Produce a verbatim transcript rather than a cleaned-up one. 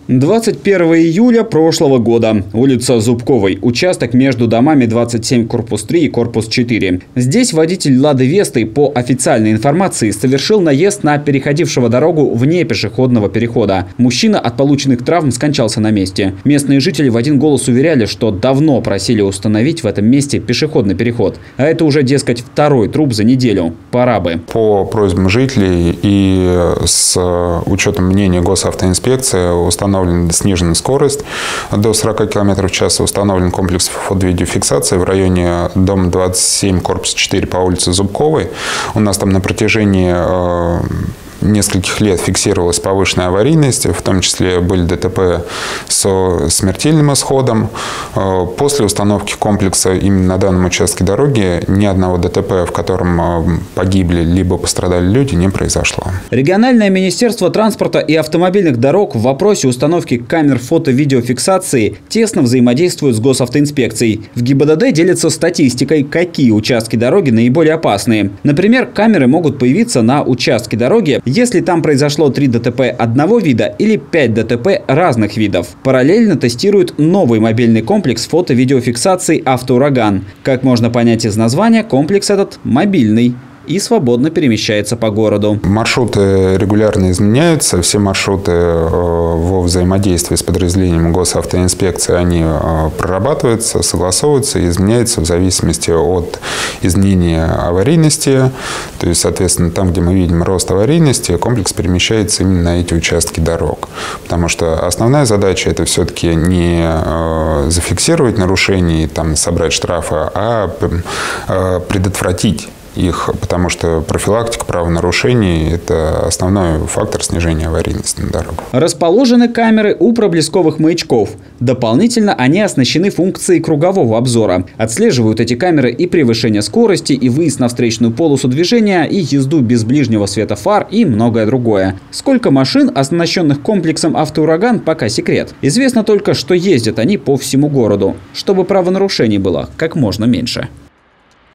двадцать первого июля прошлого года. Улица Зубковой. Участок между домами двадцать семь корпус три и корпус четыре. Здесь водитель «Лады Весты» по официальной информации совершил наезд на переходившего дорогу вне пешеходного перехода. Мужчина от полученных травм скончался на месте. Местные жители в один голос уверяли, что давно просили установить в этом месте пешеходный переход. А это уже, дескать, второй труп за неделю. Пора бы. По просьбам жителей и с учетом мнения госавтоинспекции установлена снижена скорость до сорока километров в час, установлен комплекс фото-видеофиксации в районе дома двадцать семь корпус четыре по улице Зубковой. У нас там на протяжении э, нескольких лет фиксировалась повышенная аварийность, в том числе были ДТП со смертельным исходом. После установки комплекса именно на данном участке дороги ни одного ДТП, в котором погибли либо пострадали люди, не произошло. Региональное министерство транспорта и автомобильных дорог в вопросе установки камер фото-видеофиксации тесно взаимодействует с госавтоинспекцией. В ГИБДД делятся статистикой, какие участки дороги наиболее опасные. Например, камеры могут появиться на участке дороги, если там произошло три ДТП одного вида или пять ДТП разных видов. Параллельно тестируют новый мобильный комплекс фото-видеофиксации «Автоураган». Как можно понять из названия, комплекс этот мобильный и свободно перемещается по городу. Маршруты регулярно изменяются. Все маршруты во взаимодействии с подразделением госавтоинспекции, они прорабатываются, согласовываются и изменяются в зависимости от изменения аварийности. То есть, соответственно, там, где мы видим рост аварийности, комплекс перемещается именно на эти участки дорог. Потому что основная задача – это все-таки не зафиксировать нарушения, там, собрать штрафы, а предотвратить их, потому что профилактика правонарушений – это основной фактор снижения аварийности на дорогах. Расположены камеры у проблесковых маячков. Дополнительно они оснащены функцией кругового обзора. Отслеживают эти камеры и превышение скорости, и выезд на встречную полосу движения, и езду без ближнего света фар, и многое другое. Сколько машин, оснащенных комплексом «Автоураган», пока секрет. Известно только, что ездят они по всему городу, чтобы правонарушений было как можно меньше.